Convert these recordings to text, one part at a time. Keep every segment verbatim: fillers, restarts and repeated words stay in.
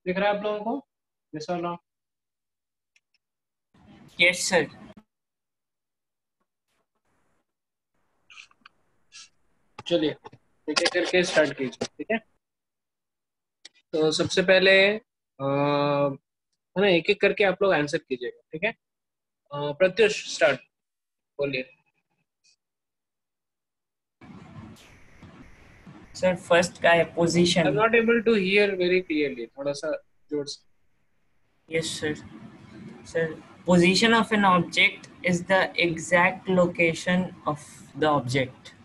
दिख रहा है आप लोगों को? यस और नो? Yes sir. चलिए एक एक करके स्टार्ट कीजिए, ठीक है? तो सबसे पहले अ, है ना, एक एक करके आप लोग आंसर कीजिएगा, ठीक है? अ, प्रत्युष स्टार्ट, बोलिए। सर फर्स्ट का है I am position. Not able to hear very clearly, थोड़ा सा जोर से। Yes sir. Sir position of an object is the exact location of the object.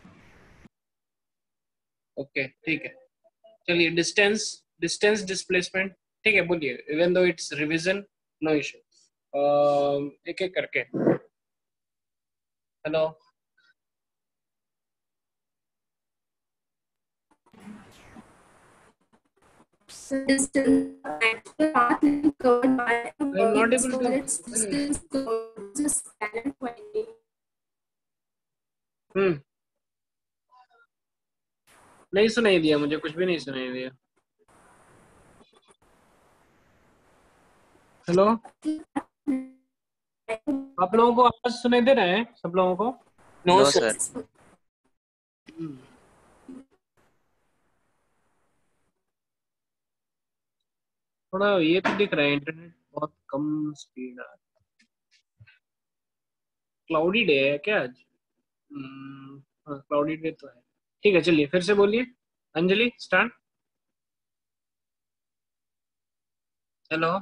Okay ठीक है। चलिए डिस्टेंस, डिस्टेंस डिस्प्लेसमेंट, ठीक है, बोलिए। Even though it's revision, no issue. एक एक करके। Hello. Distance actual path is covered by a I am not body, able so to. its distance towards a scalar quantity. Hmm नहीं सुनाई दिया मुझे, कुछ भी नहीं सुनाई दिया। हेलो, आप लोगों को आवाज सुनाई दे रहा है सब लोगों को? No no sir. Sir. Hmm, थोड़ा ये तो दिख रहा है, इंटरनेट बहुत कम स्पीड है। क्लाउडी डे है क्या आज? हम्म, हाँ क्लाउडी डे तो है। ठीक है, चलिए फिर से बोलिए। Anjali start. Hello.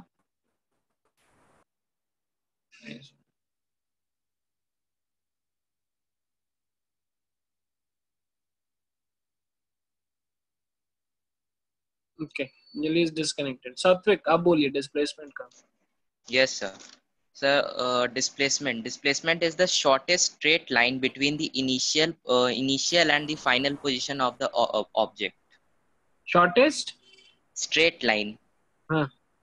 Okay, Anjali is disconnected. Satvik आप बोलिए डिस्प्लेसमेंट का। Yes sir. Sir displacement displacement is the shortest straight line between the initial uh, initial and the final position of the o- o- object. Shortest. Straight line. हाँ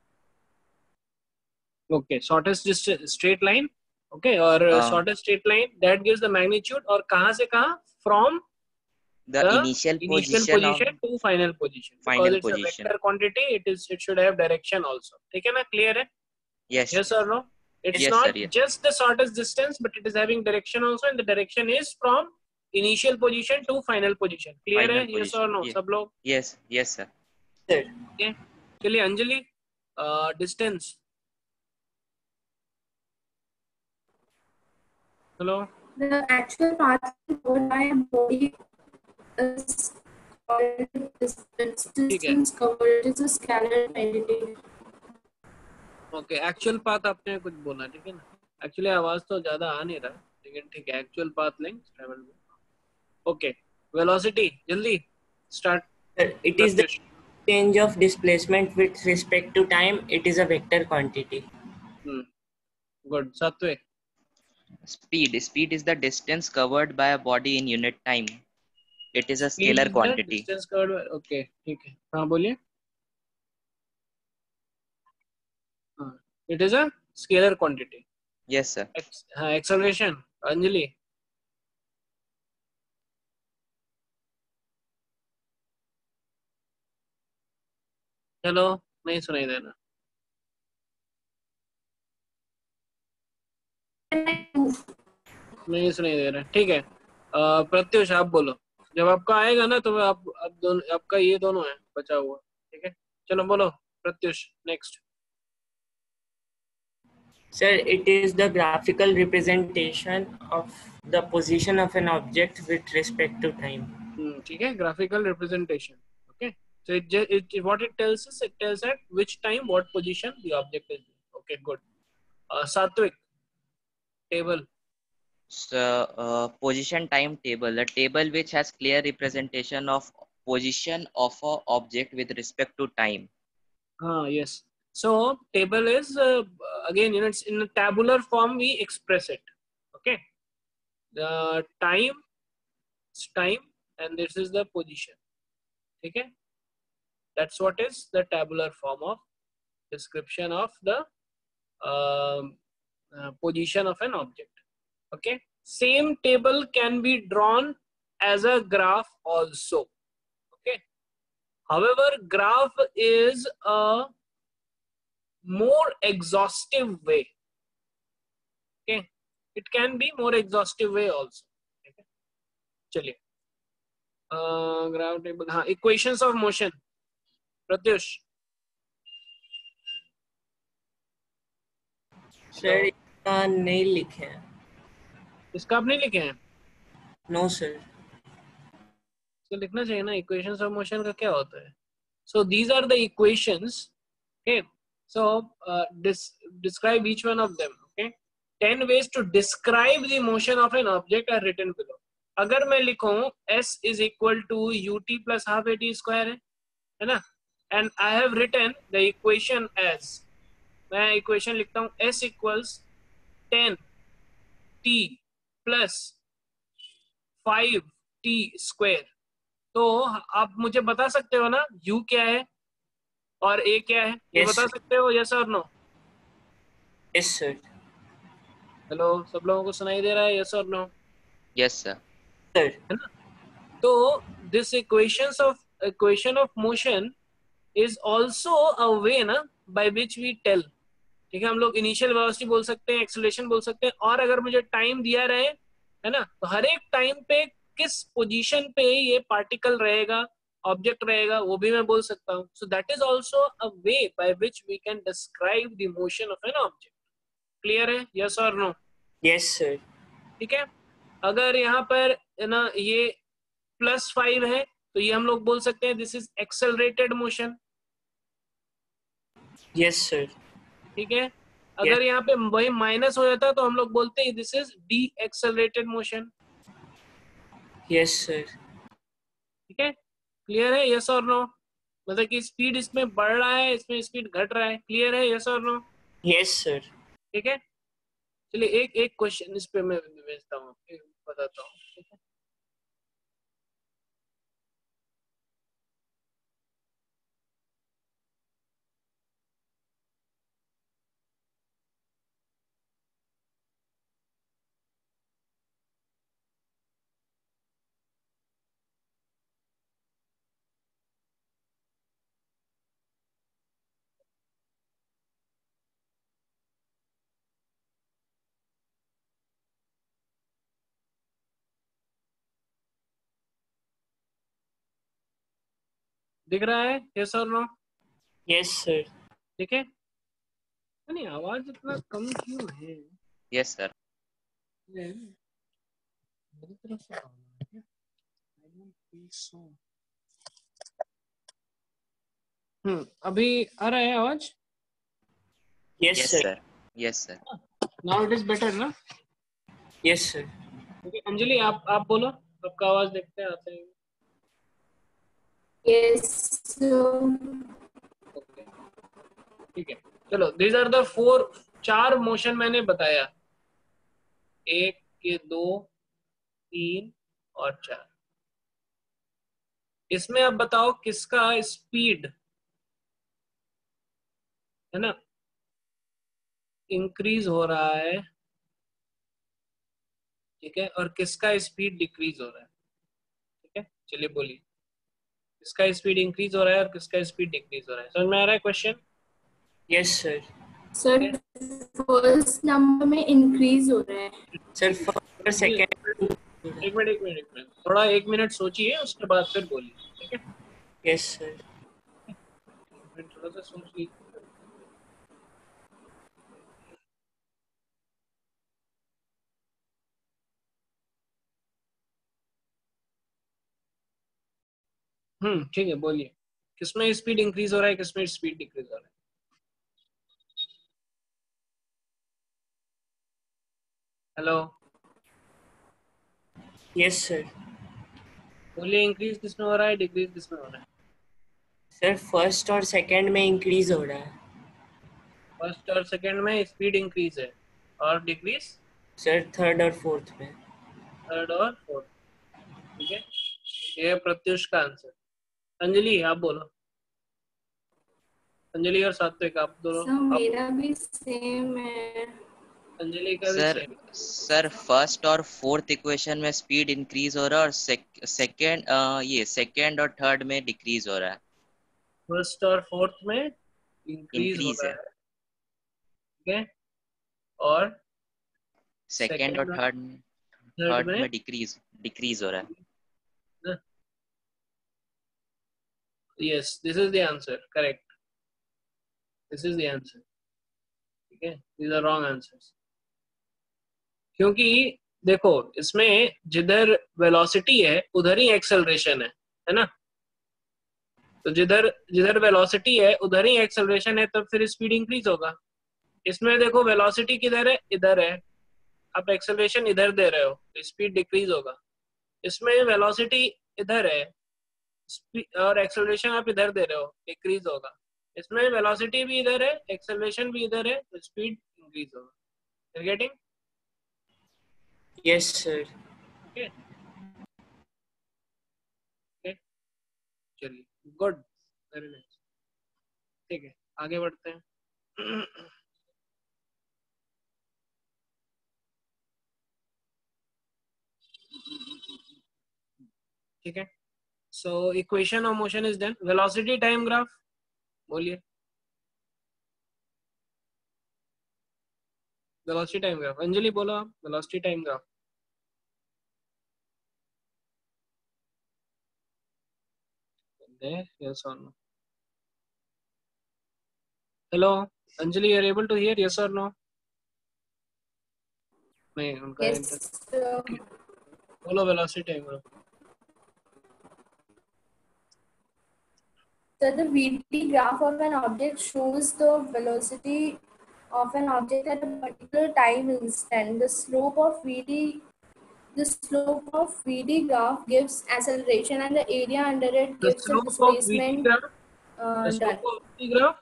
okay, shortest straight line. Okay, और uh, shortest straight line that gives the magnitude, और कहाँ से कहाँ? From the the initial initial position of position to final position, because final it's a position. vector quantity, it is it should have direction also, ठीक है ना? Clear है? Yes. Yes or no? It's Yes sir. not Yes. just the shortest distance, but it is having direction also, and the direction is from initial position to final position. Clear है? Final Yes position. or no Yes. सब लोग? Yes. Yes sir. Sir. Okay, चलिए Anjali, distance. Hello. The actual path is covered by a body is called distance. ठीक है, Distance covered is a scalar quantity. Okay, actual path आपने कुछ बोला, ठीक है ना? एक्चुअली आवाज तो ज्यादा आ नहीं रहा, लेकिन ठीक है, actual path length travel. Okay, velocity जल्दी start. Sir, it is the Pratyush. change of displacement with respect to time. It is a vector quantity. Hmm good. Satvik. Speed speed is the distance covered by a body in unit time. It is a speed scalar is the quantity. Distance covered, okay ठीक है, हाँ बोलिए। हाँ, it is a scalar quantity. Yes sir. हाँ, acceleration Anjali. Hello, नहीं सुनाई दे रहा। नहीं सुनाई दे रहा, ठीक है। अ, प्रत्युष आप बोलो, जब आपका आएगा ना तो आप, आप दोनों, आपका ये दोनों है बचा हुआ, ठीक है? चलो बोलो Pratyush, next. Sir, it is the graphical representation of the position of an object with respect to time. Hmm ठीक है, graphical representation. Okay, so it, ju- it what it tells us, it tells at which time what position the object is in. Okay, good. uh, Satvik, table। So, uh, position time table, the table which has clear representation of position of a object with respect to time. ah yes, so table is uh, again, you know, it's in a tabular form we express it. Okay, the time is time and this is the position, okay? That's what is the tabular form of description of the um, uh, position of an object. Okay, same table can be drawn as a graph also. Okay, However, graph is a more exhaustive way. Okay, it can be more exhaustive way also. Okay, चलिए graph table, हाँ, equations of motion, Pratyush. Sir इसका नहीं लिखे हैं। इसका आप नहीं लिखे हैं? No sir. इसको लिखना चाहिए ना, इक्वेशंस ऑफ मोशन का क्या होता है? So these are the equations, okay, so describe each one of them, okay. Ten ways to describe the motion of an object are written below. अगर मैं लिखूं s is equal to u t plus half a t square है, है ना, and I have written the equation as, मैं equation लिखता हूं s equals ten t plus five t square. तो आप मुझे बता सकते हो ना u क्या है और a क्या है? ये Yes. बता सकते हो, यस और नो? Yes sir. हेलो, सब लोगों को सुनाई दे रहा है, यस और नो? Yes sir. सर है ना? तो this equations of equation of motion is also a way ना बाय विच वी टेल, ठीक है। हम लोग इनिशियल वेलोसिटी बोल सकते हैं, एक्सेलरेशन बोल सकते हैं, और अगर मुझे टाइम दिया रहे, है ना, तो हर एक टाइम पे किस पोजीशन पे ये पार्टिकल रहेगा, ऑब्जेक्ट रहेगा, वो भी मैं बोल सकता हूँ। So that is also a way by which we can describe the motion of an object. Clear है, यस और नो? Yes sir. ठीक है। अगर यहाँ पर ना ये प्लस फाइव है तो ये हम लोग बोल सकते हैं this is accelerated motion. Yes sir. ठीक है। अगर यहाँ पे वही माइनस हो जाता तो हम लोग बोलते हैं this is de accelerated motion. Yes sir. ठीक है, क्लियर है, यस और नो? मतलब कि स्पीड इसमें बढ़ रहा है, इसमें स्पीड घट रहा है। क्लियर है, यस और नो? Yes sir. ठीक है, चलिए एक एक क्वेश्चन इस पे मैं भेजता हूँ, बताता हूँ। ठीक है, दिख रहा है, यस और नो? Yes sir. ठीक है, नहीं आवाज इतना कम क्यों है? Yes sir. मेरी तरफ से कम है। I don't think so. हम्म, अभी आ रहा है आवाज? Yes yes sir. Sir. Yes sir. Now it is better ना? Yes sir. Okay, अंजलि आप आप बोलो, आपका आवाज देखते हैं आते हैं। Yes. So, Okay, ठीक है, चलो दीज आर द फोर, चार मोशन मैंने बताया, एक के दो तीन और चार। इसमें अब बताओ किसका स्पीड, है ना, इंक्रीज हो रहा है, ठीक है, और किसका स्पीड डिक्रीज हो रहा है। ठीक है, चलिए बोलिए, किसका स्पीड इंक्रीज हो रहा है और किसका स्पीड डिक्रीज हो रहा है? समझ में आ रहा है question? Yes sir. sir, first number में increase हो रहा है. Sir first second. एक मिनट एक मिनट एक मिनट थोड़ा एक मिनट सोचिए, उसके बाद फिर बोलिए। ठीक है, यस सर। थोड़ा सा सोच लीजिए। हम्म, ठीक है, बोलिए, किसमें स्पीड इंक्रीज हो रहा है, किसमें स्पीड डिक्रीज हो रहा है? Hello, yes sir. बोलिए, इंक्रीज किसमें हो रहा है, डिक्रीज किसमें हो रहा है? सर फर्स्ट और सेकंड में इंक्रीज हो रहा है। फर्स्ट और सेकंड में स्पीड इंक्रीज है, और डिक्रीज सर थर्ड और फोर्थ में। थर्ड और फोर्थ। ठीक है, ये है प्रत्युष का आंसर। अंजलि आप बोलो, अंजलि और सात्विक आप दोनों। Sir, मेरा भी same है. अंजलि का भी सर सेम। सर फर्स्ट और फोर्थ इक्वेशन में स्पीड इंक्रीज हो रहा है और सेकंड ये सेकंड और थर्ड में डिक्रीज हो रहा है। फर्स्ट और फोर्थ में इंक्रीज हो इंक्रीज रहा है, है, ठीक है, और सेकेंड और सेकंड थर्ड थर्ड थर्ड में में डिक्रीज डिक्रीज हो रहा है। Yes, this is the answer, correct, this is the answer, ठीक है, दीज आर रॉन्ग आंसर्स। क्योंकि देखो इसमें जिधर वेलोसिटी है उधर ही एक्सेलरेशन है है ना, तो जिधर जिधर वेलोसिटी है उधर ही एक्सेलरेशन है, तो फिर स्पीड इंक्रीज होगा। इसमें देखो वेलोसिटी किधर है, इधर है, आप एक्सेलरेशन इधर दे रहे हो तो स्पीड डिक्रीज होगा। इसमें वेलोसिटी इधर है और एक्सेलरेशन आप इधर दे रहे हो, डिक्रीज होगा। इसमें वेलोसिटी भी इधर है, एक्सेलरेशन भी इधर है, तो स्पीड इंक्रीज होगा। You getting? Yes, sir. Okay okay, चलिए, गुड, वेरी नाइस, ठीक है, आगे बढ़ते हैं। ठीक है, so equation of motion is done. Velocity time graph बोलिए, वेलोसिटी टाइम ग्राफ, अंजलि बोलो आप, velocity time graph. Yes or no? Hello, Anjali, you are able to hear? Yes or no? नहीं, उनका Yes. इंटर Uh, ओके, बोलो velocity time graph. so the V T graph of an object shows the velocity of an object at a particular time instant. The slope of V T the slope of V T graph gives acceleration, and the area under it The gives the slope of V T displacement graph, uh, the done. slope of V T graph,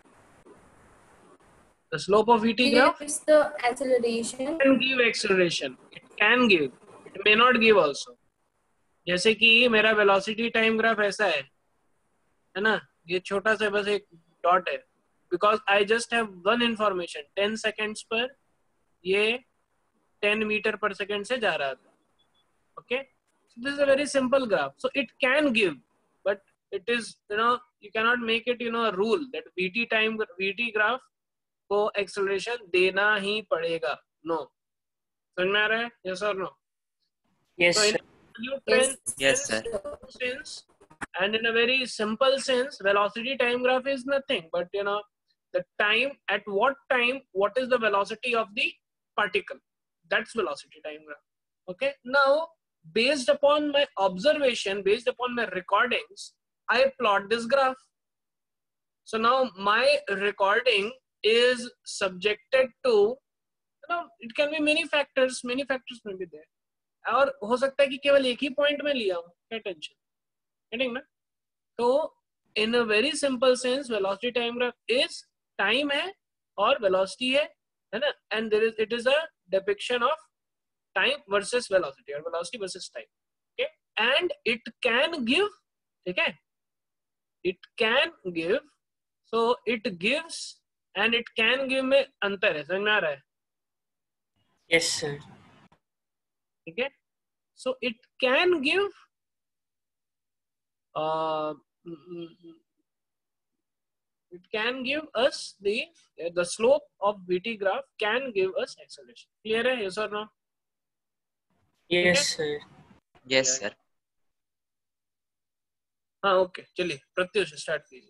the slope of V T graph Gives the acceleration. can give acceleration. It can give, it may not give also. जैसे कि मेरा velocity time graph ऐसा है है ना, ये छोटा सा बस एक डॉट है, because I just have one information, ten seconds पर ये टेन मीटर पर सेकेंड से जा रहा था। Okay, so this is a very simple graph, so it can give, but it is, you know, you cannot make it, you know, a rule that vt time vt graph को acceleration देना ही पड़ेगा। No, समझ में आ रहा है? Yes or no? Yes, So in sir. absolute Yes. Yes, sir. sense and in a very simple sense, velocity time graph is nothing but, you know, the time, at what time, what is the velocity of the particle, that's velocity time graph. Okay, now based upon my observation, based upon my recordings, I plot this graph. So now my recording is subjected to, you know, it can be many factors, many factors may be there, और हो सकता है कि केवल एक ही point में लिया हूं, क्या टेंशन, गेटिंग ना? तो in a very simple sense velocity time graph is time है और वेलोसिटी है है ना, and there is, it is a depiction of time versus velocity और velocity versus time, okay, and it can give, ठीक है, it can give, so it gives and it can give में अंतर है, समझ में आ रहा है? Yes, sir. ठीक है, so it can give uh, it can give us the the slope of V T graph can give us acceleration. Clear है? Yes or no? Yes, sir. Yes, Yeah. sir. हाँ, okay, चलिए Pratyush start कीजिए।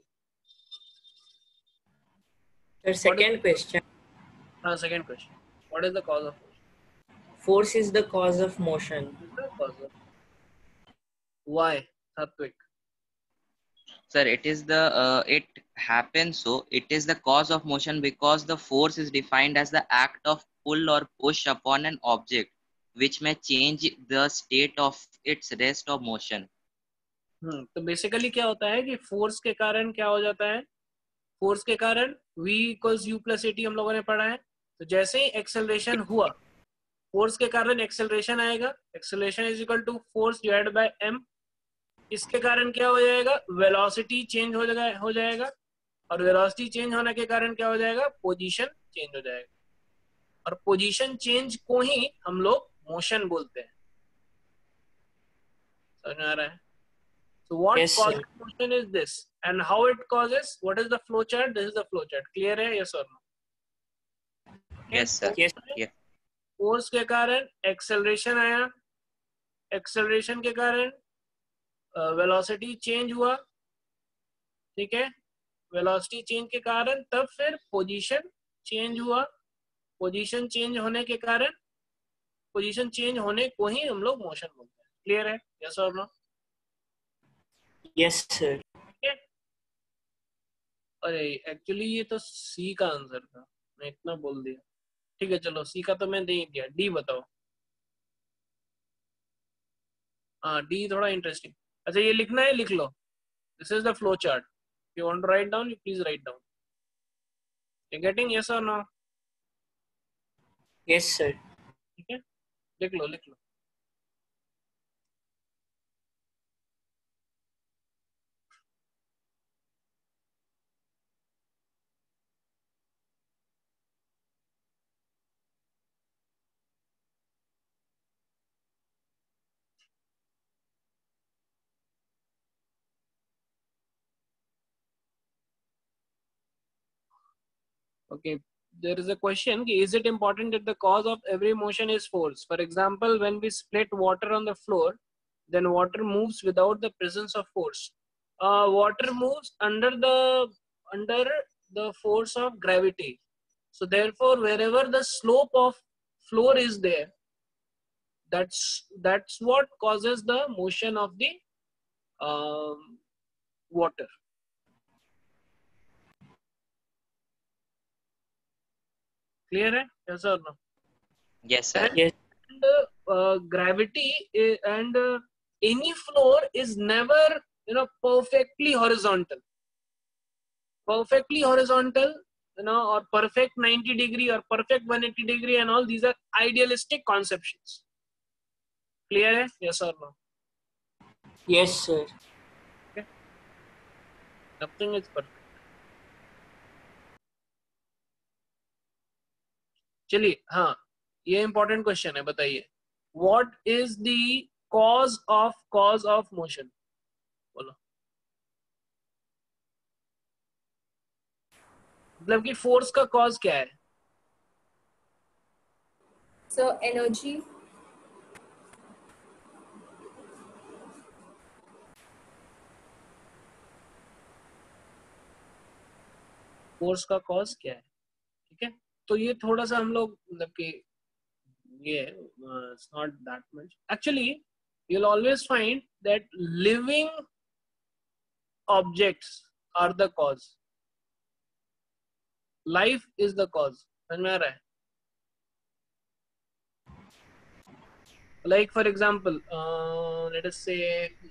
Sir, second question. हाँ, second question. What is the cause of motion? Force is the cause of motion. The cause of why? Satvik. Sir, it is the uh, it happens so it is the cause of motion because the force is defined as the act of pull or push upon an object which may change the state of its rest or motion. Hmm, तो basically क्या होता है कि force के कारण क्या हो जाता है, फोर्स के कारण v equals u plus a t हम लोगों ने पढ़ा है, तो जैसे ही एक्सेलरेशन हुआ, फोर्स के कारण एक्सेलरेशन आएगा, acceleration is equal to force divided by m, इसके कारण क्या हो जाएगा, वेलोसिटी चेंज हो जाएगा हो जाएगा और वेलोसिटी चेंज होने के कारण क्या हो जाएगा, पोजीशन चेंज हो जाएगा, और पोजीशन चेंज को ही हम लोग मोशन बोलते हैं। समझ में आ रहा है? So what Yes, causes sir. motion is this, and how it causes. What is the flow chart? This is the flow chart. Clear है? Yes or no? Okay. Yes, sir. Yes. Yeah. Force के कारण acceleration आया, acceleration के कारण velocity change हुआ, ठीक है. Velocity change के कारण तब फिर पोजीशन चेंज हुआ, पोजीशन चेंज होने के कारण पोजीशन चेंज होने को ही हम लोग मोशन बोलते हैं. क्लियर है? यस और नो? Yes, sir. अरे एक्चुअली ये तो सी का आंसर था, मैं इतना बोल दिया. ठीक है चलो, सी का तो मैं दे ही दिया. डी बताओ. हाँ डी थोड़ा इंटरेस्टिंग. अच्छा ये लिखना है, लिख लो. This is the flow chart. You want to write down, you please write down. You getting? Yes और नो? Yes, sir. ठीक है, लिख लो लिख लो. Okay, there is a question, is it important that the cause of every motion is force? For example, when we split water on the floor, then water moves without the presence of force. Uh, water moves under the under the force of gravity. So therefore, wherever the slope of floor is there, that's that's what causes the motion of the um, water. Clear hai? Yes or no? Yes, sir. Yes. And uh, gravity is, and uh, any floor is never, you know, perfectly horizontal. Perfectly horizontal, you know, or perfect ninety degree or perfect one hundred eighty degree, and all these are idealistic conceptions. Clear hai? Yes or no? Yes, sir. Okay. Nothing is perfect. चलिए, हाँ ये important question है, बताइए. What is the cause of cause of motion? बोलो. मतलब कि force का cause क्या है? So energy. फोर्स का कॉज क्या है? ठीक है, तो ये थोड़ा सा हम लोग मतलब कि ये it's not that much. Actually you will always find that living objects are the cause. Life is the cause. समझ में आ रहा है? Like for example, uh, let us say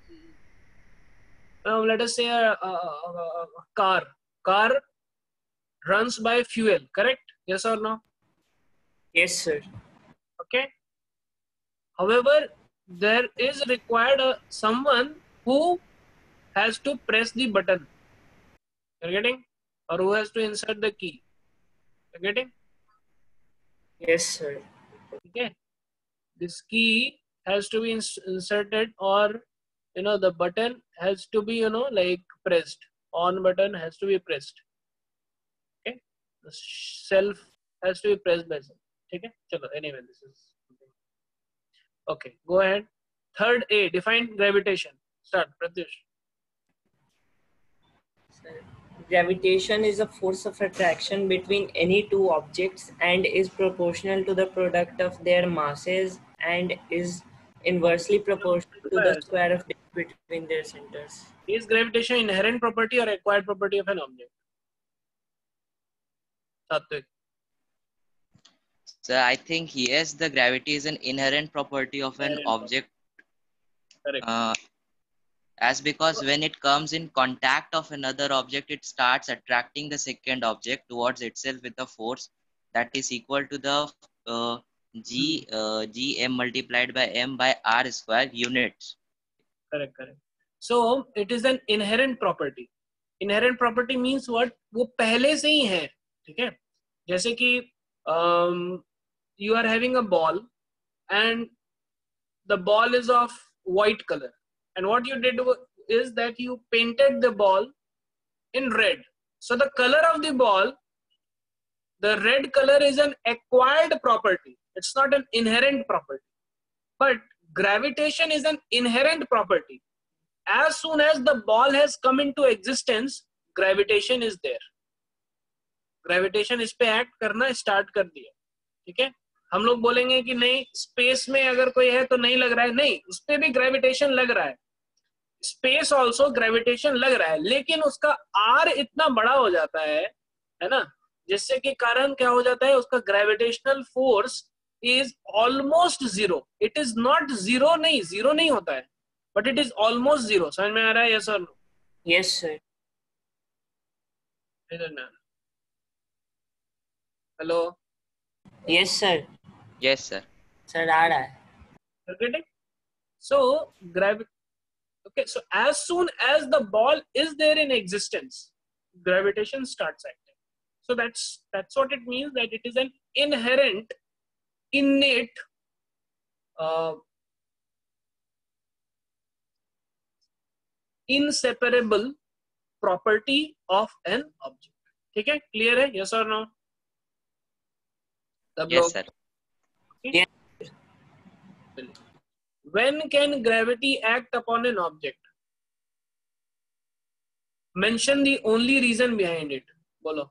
uh, let us say a, a, a, a car car runs by fuel, correct? Yes or no? Yes, sir. Okay. However, there is required uh, someone who has to press the button. You're getting? Or who has to insert the key. You're getting? Yes, sir. Okay. This key has to be ins inserted, or you know, the button has to be, you know, like pressed. On button has to be pressed. Okay. The self has to be pressed by self. Okay. Chalo, anyway, this is okay. Go ahead. Third A, define gravitation. Start, Pratyush. Sir, gravitation is a force of attraction between any two objects and is proportional to the product of their masses and is inversely proportional to the square of distance between their centers. Is gravitation inherent property or acquired property of an object? Satvik. So I think yes, the gravity is an inherent property of an Inherent object. Correct. Uh, as because when it comes in contact of another object, it starts attracting the second object towards itself with a force that is equal to the uh, g uh, g m multiplied by m by r square units. Correct, correct. So it is an inherent property. Inherent property means what? वो पहले से ही है, ठीक है? जैसे कि um, you are having a ball and the ball is of white color, and what you did is that you painted the ball in red. So the color of the ball, the red color is an acquired property. It's not an inherent property. But gravitation is an inherent property. As soon as the ball has come into existence, gravitation is there. Gravitation इस पे act करना start कर दिया. ठीक है? हम लोग बोलेंगे कि नहीं, स्पेस में अगर कोई है तो नहीं लग रहा है. नहीं, उस पे भी ग्रेविटेशन लग रहा है. स्पेस ऑल्सो ग्रेविटेशन लग रहा है, लेकिन उसका आर इतना बड़ा हो जाता है, है ना, जिससे कि कारण क्या हो जाता है, उसका gravitational force is almost zero. It is not zero, नहीं जीरो नहीं होता है, but it is almost zero. समझ में आ रहा है? यस और no? Yes sir. Hello? Yes sir. Yes, sir. Sir आ रहा है. Getting? So gravity. Okay, so as soon as the ball is there in existence, gravitation starts acting. So that's that's what it means, that it is an inherent, innate, uh, inseparable property of an object. ठीक है? Clear है? Yes or no? Yes, sir. Yes. When can gravity act upon an object? Mention the only reason behind it. Bolo.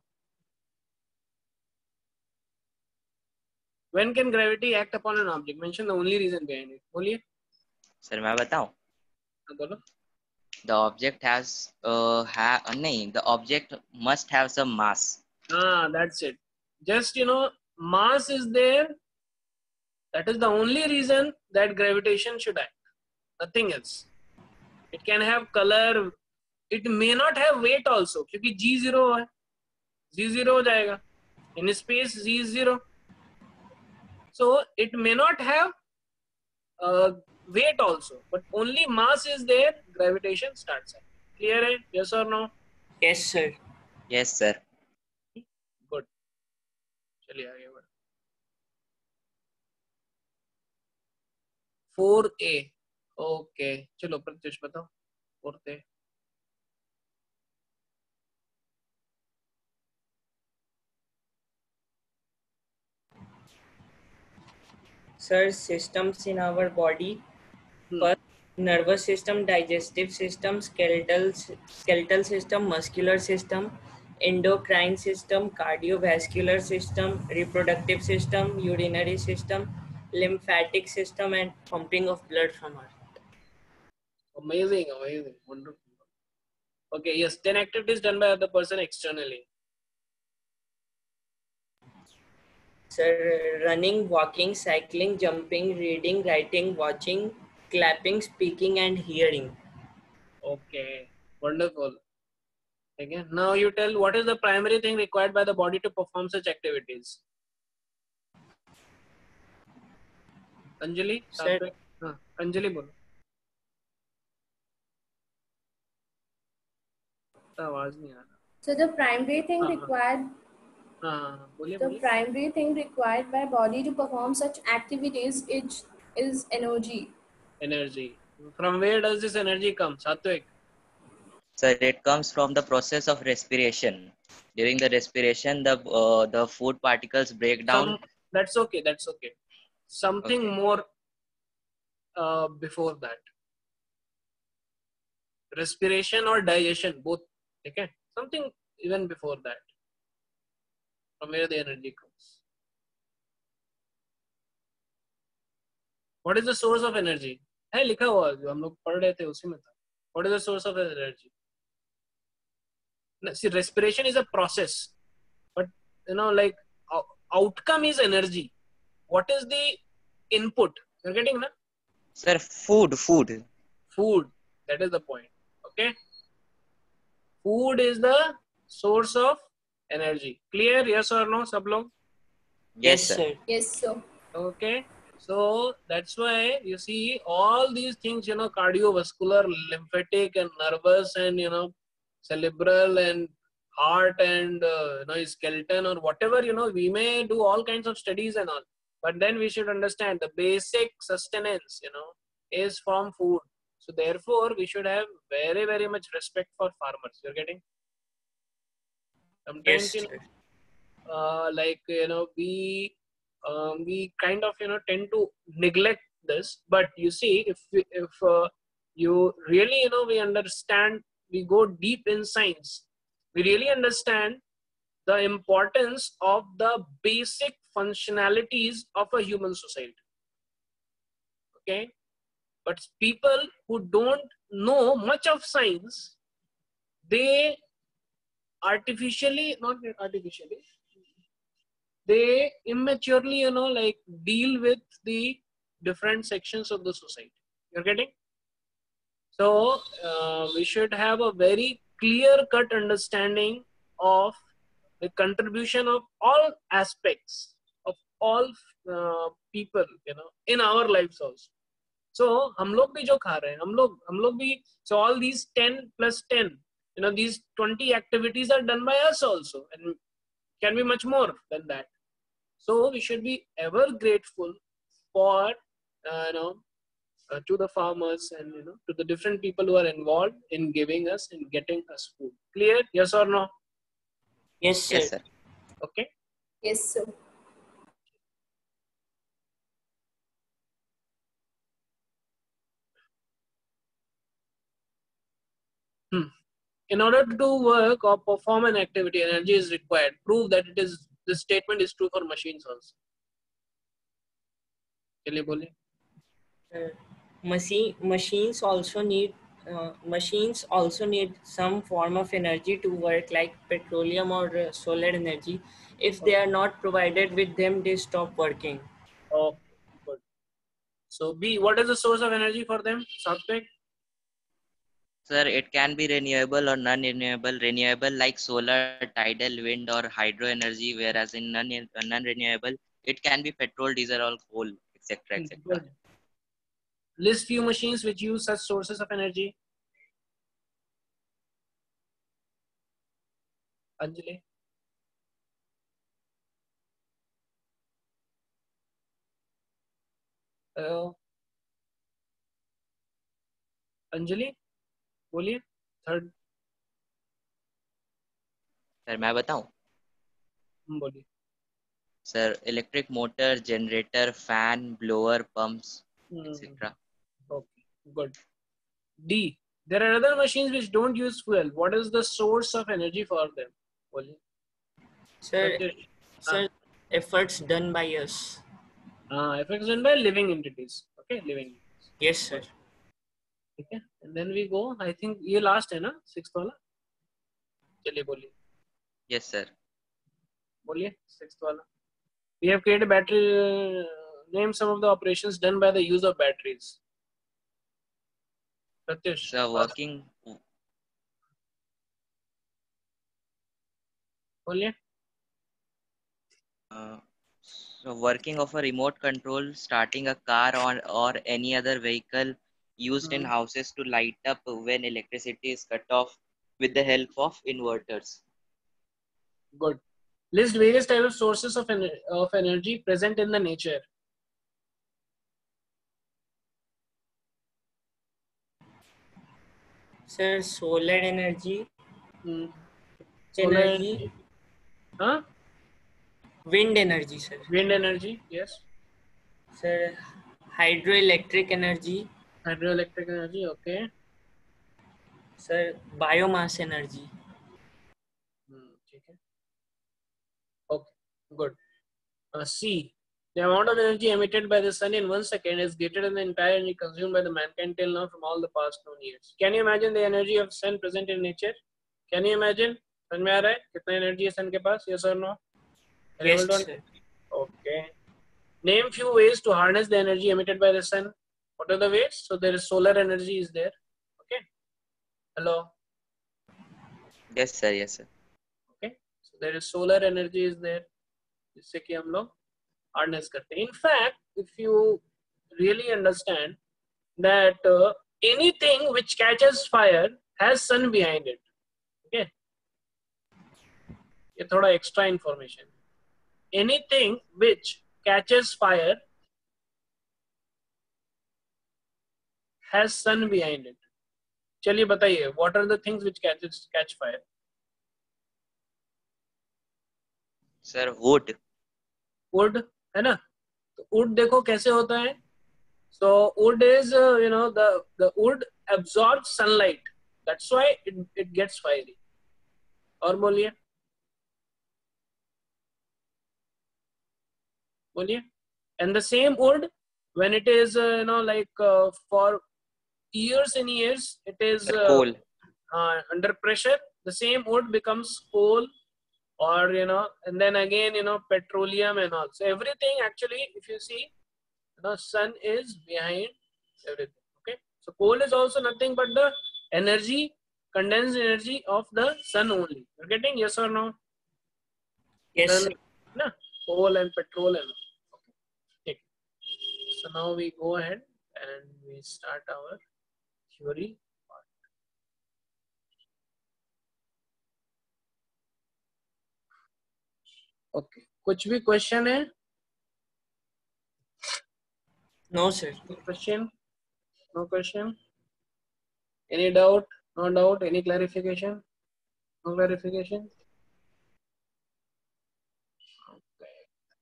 When can gravity act upon an object? Mention the only reason behind it. बोलिए. Sir, मैं बताऊं? हाँ, बोलो. The object has uh ha नहीं, the object must have some mass. Ah, that's it. Just, you know, mass is there. That is the only reason that gravitation should act. Nothing else. It can have color. It may not have weight also, क्योंकि G zero है. G zero हो जाएगा. In space, G is zero. So it may not have uh, weight also, but only mass is there. Gravitation starts. Clear है? Yes or no? Yes sir. Yes, sir. Good. चलिए आगे बढ़ो. Four ए. Okay, चलो प्रत्युष बताओ. Fourth A. Sir, systems in our body. Hmm. First, nervous system, digestive system, skeletal skeletal system, muscular system, endocrine system, cardiovascular system, reproductive system, urinary system, lymphatic system, and pumping of blood from our heart. Amazing, amazing, wonderful. Okay, yes, ten activities done by other person externally. Sir, running, walking, cycling, jumping, reading, writing, watching, clapping, speaking, and hearing. Okay, wonderful. Again, now you tell what is the primary thing required by the body to perform such activities. Anjali, Sir. हाँ, अंजलि बोलो. आवाज नहीं आ रहा. So the primary thing Uh-huh. required हाँ, बोलिए the बोलिए. primary thing required by body to perform such activities is is energy. Energy. From where does this energy come? Satvik. Sir, it comes from the process of respiration. During the respiration, the uh, the food particles break down. Some, that's okay. That's okay. Something Okay. more uh, before that. Respiration or digestion, both. Okay. Something even before that. From where the energy comes. What is the source of energy? है लिखा हुआ जो हम लोग पढ़ रहे थे उसी में था. What is the source of energy? See, respiration is a process, but you know, like out- outcome is energy. What is the input? You're getting na? Sir, food, food. Food. That is the point. Okay. Food is the source of energy. Clear? Yes or no, sab log? Yes, sir. Yes, sir. Okay. So that's why you see all these things, you know, cardiovascular, lymphatic, and nervous, and you know, cerebral, and heart, and uh, you know, skeleton, or whatever. You know, we may do all kinds of studies and all, but then we should understand the basic sustenance, you know, is from food. So therefore, we should have very, very much respect for farmers. You're getting? Sometimes, Yes, you know, sir. uh, like, you know, we, um, we kind of, you know, tend to neglect this. But you see, if, we, if uh, you really, you know, we understand, we go deep in science, we really understand the importance of the basic functionalities of a human society. Okay? But people who don't know much of science, they artificially, not artificially, they immaturely, you know, like deal with the different sections of the society. You're getting? So uh, we should have a very clear-cut understanding of the contribution of all aspects of all uh, people, you know, in our lives also. So हम लोग भी जो खा रहे हैं, हम लोग हम लोग भी, so all these ten plus ten, you know, these twenty activities are done by us also, and can be much more than that. So we should be ever grateful for, uh, you know, uh, to the farmers and, you know, to the different people who are involved in giving us and getting us food. Clear? Yes or no? Yes, sir. Yes, sir. Okay. Yes, sir. Hmm. In order to do work or perform an activity, energy is required. Prove that it is, this statement is true for machines also. चलिए बोलिए. Uh, machine machines also need uh, machines also need some form of energy to work, like petroleum or uh, solar energy. If they are not provided with them, they stop working. Okay, good. So B, what is the source of energy for them? Satvik? Sir, it can be renewable or non-renewable. Renewable like solar, tidal, wind, or hydro energy, whereas in non non-renewable, it can be petrol, diesel, or coal, et cetera, et cetera. Good. List few machines which use such sources of energy. Anjali? Uh, Anjali बोलिए. Third sir मैं बताऊं? बोलिए. Sir, electric motor, generator, fan, blower, pumps, et cetera. Okay, good. D, there are other machines which don't use fuel. What is the source of energy for them? बोलिए. Sir, Satish. sir, efforts done by us. Uh, effects done by living entities. Okay, living entities. Yes, sir. ठीक है. And then we go. I think ये last है ना, sixth वाला. चलिए बोलिए. Yes, sir. बोलिए sixth वाला. We have created a battery. Uh, name some of the operations done by the use of batteries. Satish. So working, बोलिए. uh, so working of a remote control, starting a car or or any other vehicle used in Hmm. houses to light up when electricity is cut off with the help of inverters. Good. List various types of sources of, ener of energy present in the nature. Sir, solar energy, Hmm. Solar energy, energy. Huh? wind energy, sir. Wind energy. Yes. Sir, hydroelectric energy. Hydroelectric energy. Okay. Sir, biomass energy. Hmm. Okay. Okay. Good. Uh, C. The amount of energy emitted by the sun in one second is greater than the entire energy consumed by the mankind till now from all the past known years. Can you imagine the energy of sun present in nature? Can you imagine? समझ में आ रहा है कितना energy है sun के पास? Yes or no? Are you Yes, able to sir. Okay. Name few ways to harness the energy emitted by the sun. What are the ways? So there is solar energy is there. Okay. Hello. Yes, sir. Yes, sir. Okay. So there is solar energy is there. जिससे कि हम लोग harness करते हैं. In fact, if you really understand that uh, anything which catches fire has sun behind it. Okay. ये थोड़ा extra information. Anything which catches fire has sun behind it. चलिए बताइए, what are the things which catches catch fire? Sir, wood. Wood है ना? तो wood देखो कैसे होता है. So wood is uh, you know the the wood absorbs sunlight. That's why it it gets fiery. और बोलिए बोलिए. And the same wood, when it is uh, you know like uh, for years and years, it is Sir, uh, coal. uh, under pressure. The same wood becomes coal, or you know, and then again you know petroleum and all. So everything actually, if you see, you know, sun is behind everything. Okay, so coal is also nothing but the energy, condensed energy of the sun only. You're getting, yes or no? Yes, Then, sir. no, coal and petrol and all. Okay. So now we go ahead and we start our theory part. Okay. कुछ भी question है? No, sir. Question? No question? Any doubt? No doubt? Any clarification? No clarification? Okay.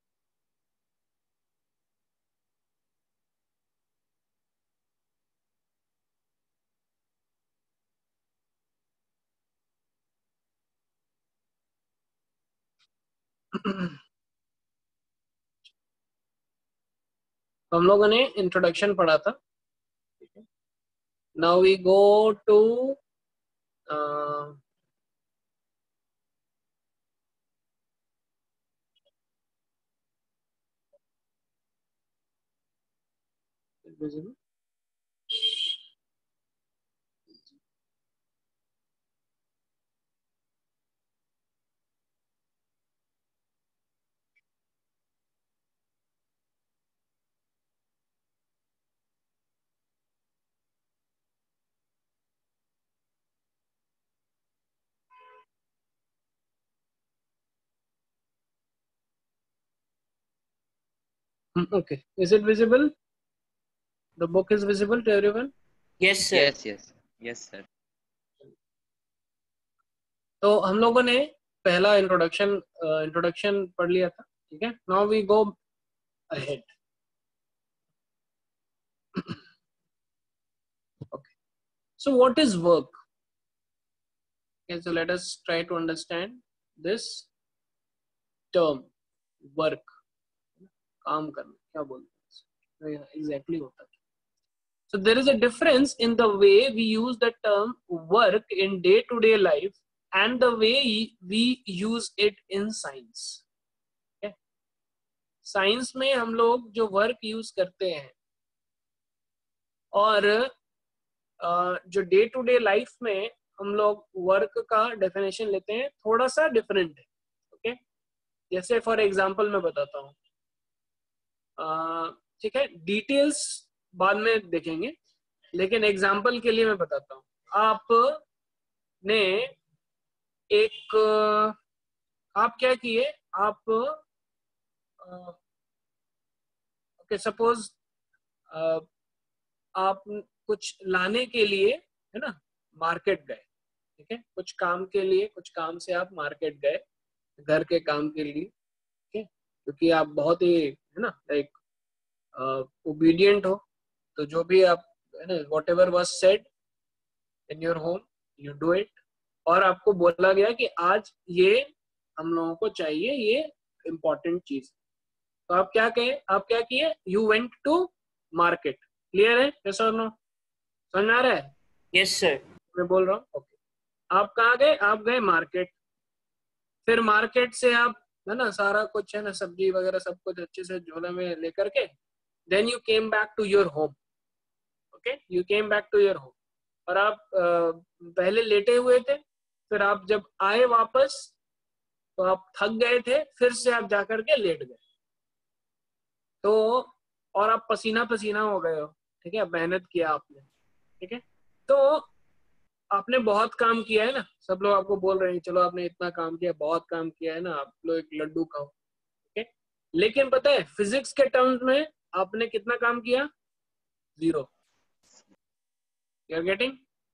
हम लोगों ने introduction पढ़ा था. Now we go to uh, visible. Okay. Is it visible? The book is visible to everyone? Yes, sir. Yes, yes, yes, sir. तो हम लोगों ने पहला इंट्रोडक्शन इंट्रोडक्शन पढ़ लिया था. ठीक है. Now we go ahead. Okay. So what is work? Okay, so let us try to understand this term, work. काम करना क्या बोलते हैं exactly होता है. So there is a difference in the way we use the term work in day-to-day life and the way we use it in science. Okay? Science में हम लोग जो work use करते हैं और जो day-to-day life में हम लोग work का definition लेते हैं थोड़ा सा different है. Okay? जैसे for example मैं बताता हूँ. ठीक है, डिटेल्स बाद में देखेंगे, लेकिन एग्जांपल के लिए मैं बताता हूँ. आप ने एक आप क्या किए, आप ओके सपोज आप कुछ लाने के लिए है ना मार्केट गए. ठीक है, कुछ काम के लिए, कुछ काम से आप मार्केट गए, घर के काम के लिए. ठीक है, क्योंकि आप बहुत ही है ना लाइक ओबीडियंट हो, तो जो भी आप है ना whatever was said in your home you do it. और आपको बोला गया कि आज ये हम लोगों को चाहिए, ये इम्पोर्टेंट चीज. तो आप क्या कहे, आप क्या किए, you went to market. Clear है? यस और नो? समझ में आ रहा है? Yes sir. मैं बोल रहा हूँ. ओके, आप कहाँ गए, आप गए मार्केट. फिर मार्केट से आप है ना सारा कुछ है ना सब्जी वगैरह सब कुछ अच्छे से झोले में लेकर के then you came back to your home. Okay, you came back to your home. और आप आ, पहले लेटे हुए थे, फिर आप जब आए वापस तो आप थक गए थे, फिर से आप जाकर के लेट गए. तो और आप पसीना पसीना हो गए हो. ठीक है, मेहनत किया आपने. ठीक है, तो आपने बहुत काम किया है ना, सब लोग आपको बोल रहे हैं चलो आपने इतना काम किया, बहुत काम किया है ना, आप लोग एक लड्डू खाओ. ठीक है, लेकिन पता है फिजिक्स के टर्म्स में आपने कितना काम किया? Zero. You're getting?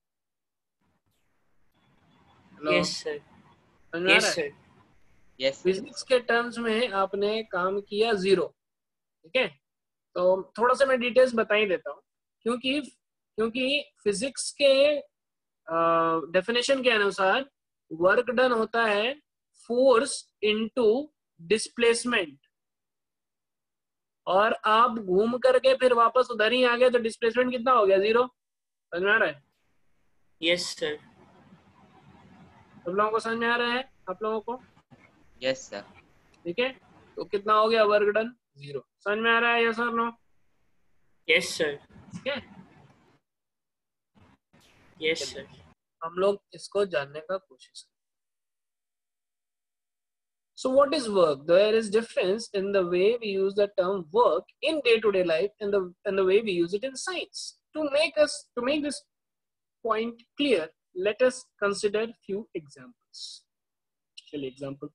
Hello? Yes, sir. समझ में आ Yes, रहा है? sir. Yes, sir. फिजिक्स के टर्म्स में आपने काम किया जीरो, ठीक है? तो थोड़ा सा मैं डिटेल्स बता ही देता हूँ, क्योंकि क्योंकि फिजिक्स के डेफिनेशन के अनुसार वर्क डन होता है फोर्स इनटू डिस्प्लेसमेंट, और आप घूम करके फिर वापस उधर ही आ गए तो डिस्प्लेसमेंट कितना हो गया? जीरो। समझ में आ रहा है? Yes, sir. सब लोगों को समझ में आ रहा है? आप लोगों को? Yes, sir. ठीक है, तो कितना हो गया वर्क डन? जीरो। समझ में आ रहा है? यस और नो? Yes, sir. ठीक है, Yes, sir. हम लोग इसको जानने का कोशिश करें. So what is work? There is difference in the way we use the term work in day-to-day life and the and the way we use it in science. To make us to make this point clear, let us consider few examples. Actually, example.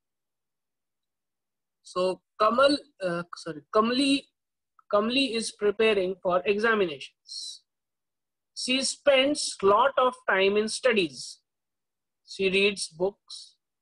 So Kamal, uh, sorry, Kamli, Kamli is preparing for examinations. She spends lot of time in studies. She reads books.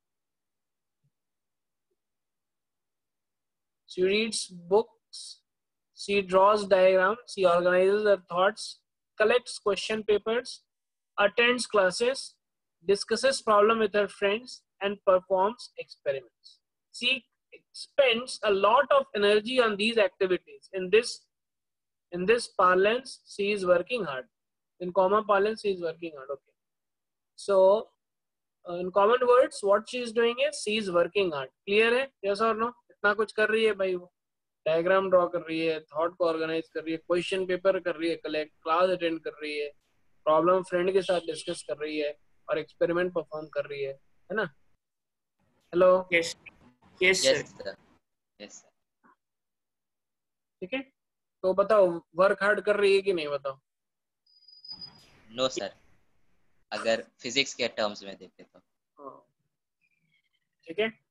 She reads books. She draws diagrams. She organizes her thoughts, collects question papers, attends classes, discusses problem with her friends, and performs experiments. She spends a lot of energy on these activities. In this, in this parlance, she is working hard. In common parlance, she is working hard. Okay. So, uh, in common words, what she is doing is she is working hard. Clear है? Yes or no? इतना कुछ कर रही है भाई, वो diagram draw कर रही है, थॉट को ऑर्गेनाइज कर रही है, क्वेश्चन पेपर कर रही है कलेक्ट, क्लास अटेंड कर रही है, प्रॉब्लम फ्रेंड के साथ डिस्कस कर रही है, और एक्सपेरिमेंट परफॉर्म कर रही है, है ना? Hello? Yes. Yes, sir. Yes, sir. Yes, sir. ठीक है, तो बताओ वर्क हार्ड कर रही है कि नहीं? बताओ. No, sir. अगर फिजिक्स के टर्म्स में देखें तो. ठीक है.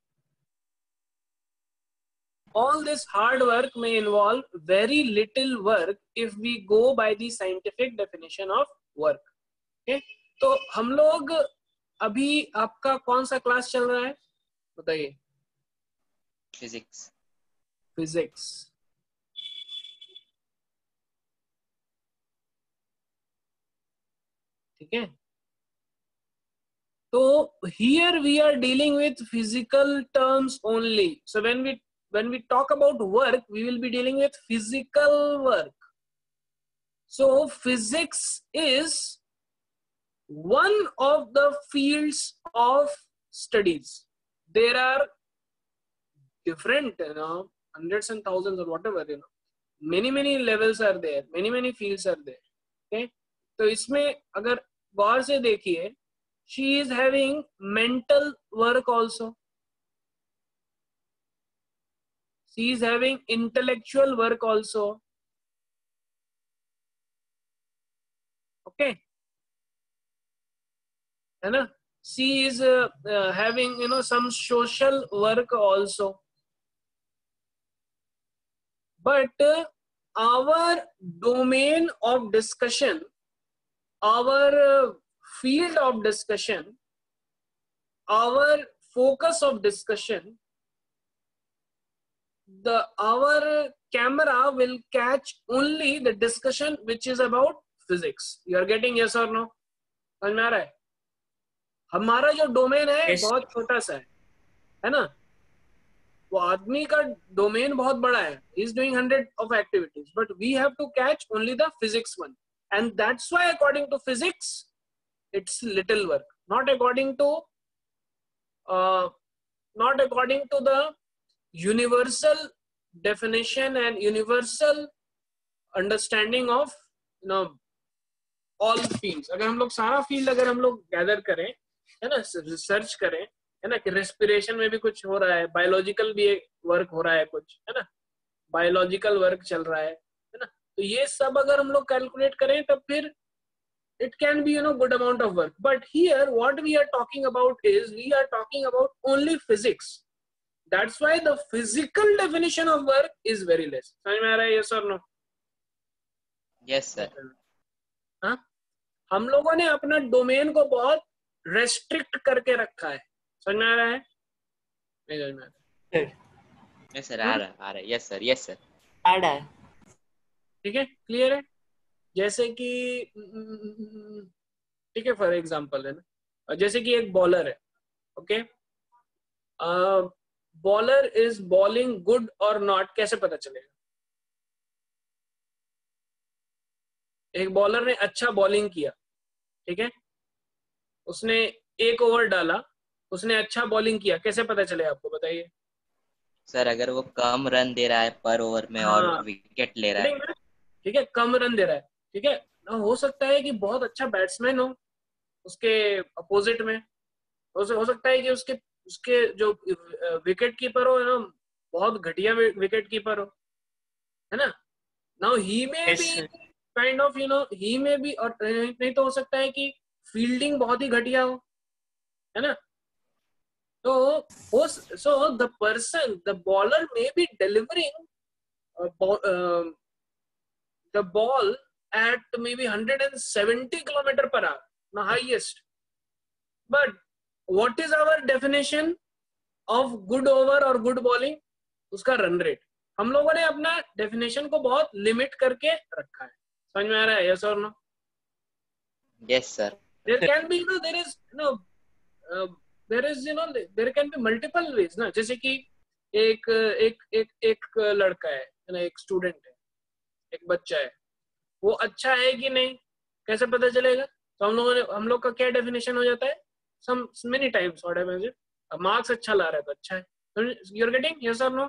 All this hard work may involve very little work if we go by the scientific definition of work. Okay? तो हम लोग अभी, आपका कौन सा क्लास चल रहा है बताइए? फिजिक्स. फिजिक्स. ठीक है, तो here we are dealing with physical terms only. So when we when we talk about work, we will be dealing with physical work. So physics is one of the fields of studies. There are different, you know, hundreds and thousands or whatever, you know, many many levels are there, many many fields are there. Okay, तो इसमें अगर गौर से देखिए, she is having mental work also. She is having intellectual work also. Okay, है ना? She is uh, uh, having, you know, some social work also. But uh, our domain of discussion, our uh, field of discussion, our focus of discussion, the our camera will catch only the discussion which is about physics. You are getting yes or no? समझ में आ रहा है? हमारा जो domain है Yes. बहुत छोटा सा है, है ना? वो आदमी का डोमेन बहुत बड़ा है. He is doing hundred of activities, but we have to catch only the physics one, and that's why according to physics, it's little work. Not according to, uh, not according to the universal definition and universal understanding of, you know, all fields. अगर हम लोग सारा field अगर हम लोग gather करें, है ना, रिसर्च करें, है ना, कि रेस्पिरेशन में भी कुछ हो रहा है, बायोलॉजिकल भी वर्क हो रहा है कुछ, है ना, बायोलॉजिकल वर्क चल रहा है, है ना, तो ये सब अगर हम लोग कैलकुलेट करें तब फिर it can be, you know, good amount of work. But here what we are talking about is we are talking about only physics. That's why the physical definition of work is very less. समझ में आ रहा है? Yes or no? Yes, sir. हाँ, हम लोगों ने अपना डोमेन को बहुत रेस्ट्रिक्ट करके रखा है। समझ में आ रहा है? नहीं समझ में आ रहा है? यस सर, आ रहा है, आ रहा है। यस सर, यस सर, आ रहा है। ठीक है, क्लियर है? जैसे कि ठीक है, फॉर एग्जांपल है ना, जैसे कि एक बॉलर है, okay, bowler is bowling good और नॉट, कैसे पता चलेगा? एक बॉलर ने अच्छा बॉलिंग किया, ठीक है, उसने एक ओवर डाला, उसने अच्छा बॉलिंग किया, कैसे पता चलेगा आपको, बताइए? सर अगर वो कम रन दे रहा है पर ओवर में और हाँ, विकेट ले रहा है, ठीक है, कम रन दे रहा है, ठीक है ना, हो सकता है कि बहुत अच्छा बैट्समैन हो उसके अपोजिट में, हो, हो सकता है कि उसके उसके जो विकेट कीपर हो ना, बहुत घटिया विकेट कीपर हो, है ना। Now he may Yes, be sir. Kind of you know he may be, और नहीं तो हो सकता है कि फील्डिंग बहुत ही घटिया हो, है ना। तो so the person, the bowler may be delivering the ball at maybe one hundred seventy kilometer per hour, the highest. But what is our definition of good over or good bowling? उसका run rate. हम लोगों ने अपना definition को बहुत limit करके रखा है। समझ में आ रहा है? yes or no? yes sir, there can be, you know, there is you know uh, there is you know there can be multiple ways ना, जैसे कि एक एक एक एक लड़का है ना, एक स्टूडेंट है, एक बच्चा है, वो अच्छा है कि नहीं कैसे पता चलेगा? तो हम लोगों ने हम लोग का क्या डेफिनेशन हो जाता है, some many times what I mean, marks अच्छा ला रहा है तो अच्छा है, यू आर गेटिंग यस और नो,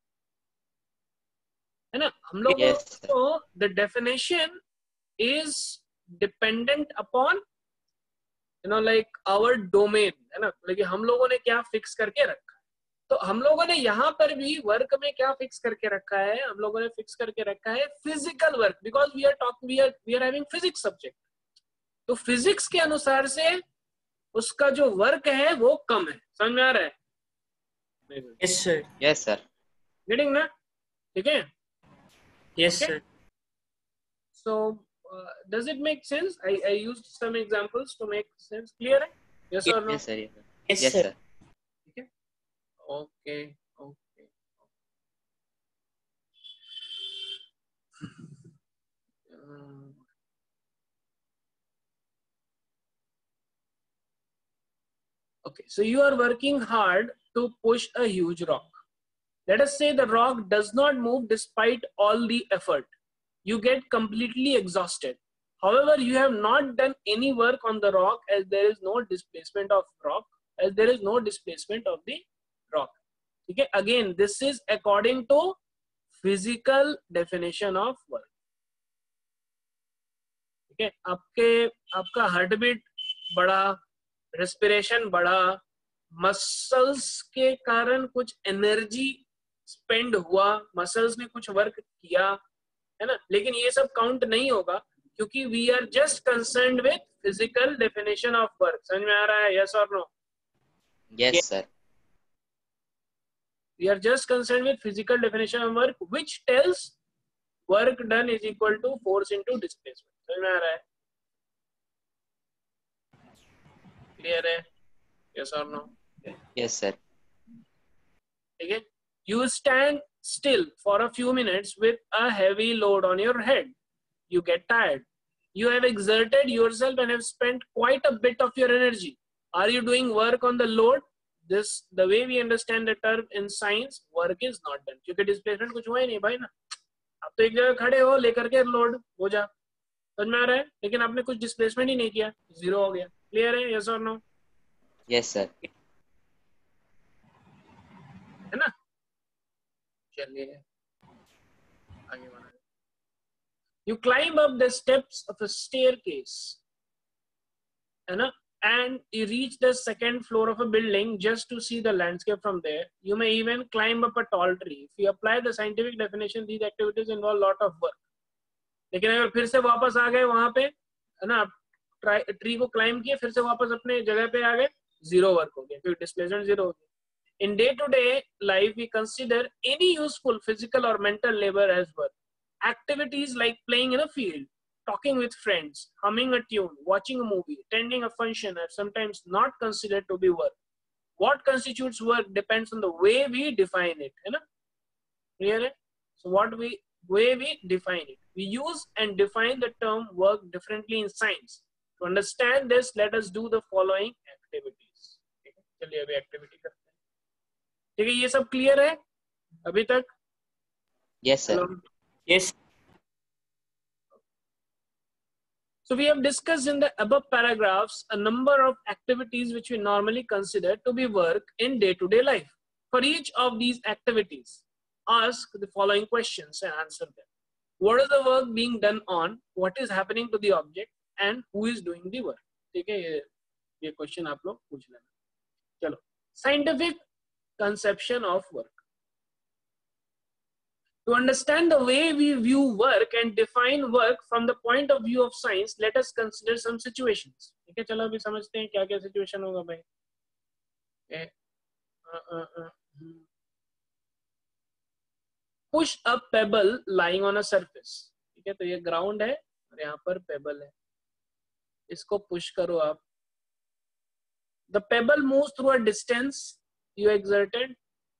है ना। हम लोग yes sir, को the definition is dependent upon you know like our domain, है ना, लेकिन हम लोगों ने क्या फिक्स करके रखा है। तो हम लोगों ने यहाँ पर भी वर्क में क्या फिक्स करके रखा है, हम लोगों ने फिक्स करके रखा है physical work, because we are talking we are we are having physics subject. तो फिजिक्स के अनुसार से उसका जो वर्क है वो कम है। समझ में आ रहा है? Yes, sir. yes sir, getting ना? ठीक है, Yes, Okay. sir. so uh, does it make sense? I I used some examples to make sense. Clear है? Yes or no? yes sir, yes sir, Yes, yes sir. sir, ठीक है, okay okay um, okay, so you are working hard to push a huge rock. Let us say the rock does not move despite all the effort. You get completely exhausted. However, you have not done any work on the rock, as there is no displacement of rock, as there is no displacement of the rock. Okay, again, this is according to physical definition of work. Okay, आपके आपका heart beat बढ़ा, respiration बढ़ा, muscles के कारण कुछ energy spend हुआ, muscles ने कुछ वर्क किया, है ना, लेकिन ये सब काउंट नहीं होगा क्योंकि we are just concerned with physical definition of work. समझ में आ रहा है? यस और no? yes sir, we are just concerned with physical definition of work which tells work done is equal to force into displacement. समझ में आ रहा है? क्लियर है? यस और नो? yes sir, ठीक है, you stand still for a few minutes with a heavy load on your head. You get tired. You have exerted yourself and have spent quite a bit of your energy. Are you doing work on the load? This, the way we understand the term in science, work is not done. क्योंकि displacement कुछ हुआ ही नहीं भाई ना, आप तो एक जगह खड़े हो लेकर के लोड हो जा, समझ में आ रहा है, लेकिन आपने कुछ डिस्प्लेसमेंट ही नहीं किया, जीरो हो गया। क्लियर है? यस और नो? yes sir, है ना। चलिए आगे बढ़ा। You climb up the steps of a staircase, है ना, and you reach the second floor of a building just to see the landscape from there. You may even climb up a tall tree. If you apply the scientific definition, these activities involve lot of work. लेकिन अगर फिर से वापस आ गए वहां पे, है ना, ट्री को क्लाइंब किए, फिर से वापस अपने जगह पे आ गए, जीरो वर्क हो गया, फिर डिस्प्लेसमेंट जीरो हो गया। In day-to-day life, we consider any useful physical or mental labor as work. Activities like playing in a field, talking with friends, humming a tune, watching a movie, attending a function are sometimes not considered to be work. What constitutes work depends on the way we define it. है ना? Clear है? So what we way we define it. We use and define the term work differently in science. To understand this, let us do the following activities. चलिए अभी activity करते हैं. ठीक है, ये सब clear है अभी तक? Yes, sir. Hello? Yes. So we have discussed in the above paragraphs a number of activities which we normally consider to be work in day-to-day life. For each of these activities, ask the following questions and answer them. What is the work being done on? What is happening to the object? And who is doing the work? ठीक है, ये ये question आप लोग पूछ लेना. चलो, scientific conception of work. To understand the way we view work and define work from the point of view of science, let us consider some situations. ठीक है, चलो अभी समझते हैं क्या क्या situation होगा भाई. Okay. Uh, uh, uh. Push a pebble lying on a surface. ठीक है, तो ये ground है और यहाँ पर pebble है. इसको push करो आप. The pebble moves through a distance you exerted.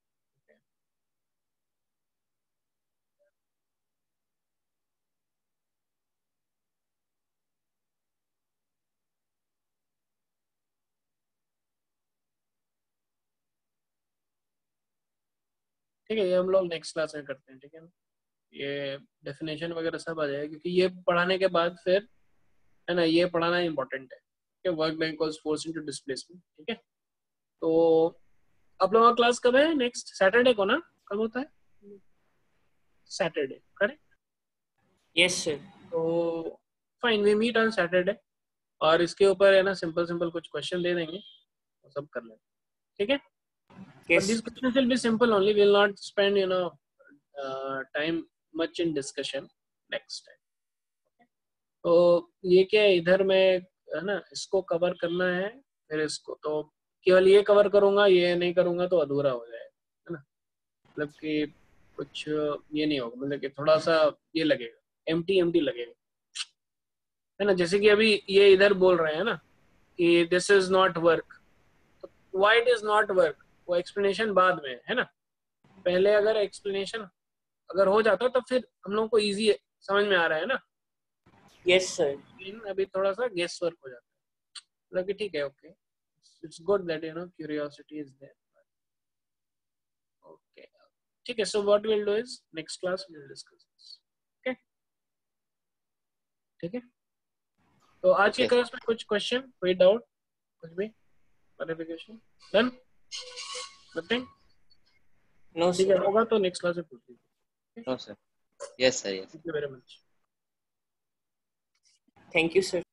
ठीक है, ये हम लोग नेक्स्ट क्लास में करते हैं. ठीक है, ये डेफिनेशन वगैरह सब आ जाएगा क्योंकि ये पढ़ाने के बाद फिर है ना, ये पढ़ाना इंपॉर्टेंट है. ठीक है, work done cause force into displacement. ठीक है, तो आप लोगों का क्लास कब है? नेक्स्ट सैटरडे को ना? कब होता है? Saturday, correct? Yes, sir. तो fine, we meet on Saturday और इसके ऊपर है ना सिंपल सिंपल कुछ क्वेश्चन दे देंगे, वो सब कर लेंगे. ठीक है, Yes. but these questions will be simple only. We will not spend you know uh, time much in discussion next time. Okay? तो ये क्या है, इधर में है ना इसको कवर करना है, फिर इसको तो केवल ये कवर करूंगा, ये नहीं करूंगा तो अधूरा हो जाएगा, है ना. मतलब कि कुछ ये नहीं होगा, मतलब कि थोड़ा सा ये लगेगा, एम्प्टी एम्प्टी लगेगा, है ना. जैसे कि अभी ये इधर बोल रहे हैं ना कि this is not work. Why it is not work, वो एक्सप्लेनेशन बाद में है ना. पहले अगर एक्सप्लेनेशन अगर हो जाता तो फिर हम लोग को इजी समझ में आ रहा है ना. Yes, sir. लेकिन अभी थोड़ा सा गेस वर्क हो जाता है. मतलब कि ठीक है, okay, it's good that you know curiosity is there. Okay, ठीक है. So what we will do is next class we will discuss this. Okay, ठीक है. तो आज की क्लास में कुछ क्वेश्चन, कोई डाउट, कुछ भी क्लैरिफिकेशन डन? नथिंग? No, ठीक है, sir. होगा तो नेक्स्ट क्लास में पूछ लीजिए. No, sir. Yes, sir. Yes. Thank you very much. Thank you, sir.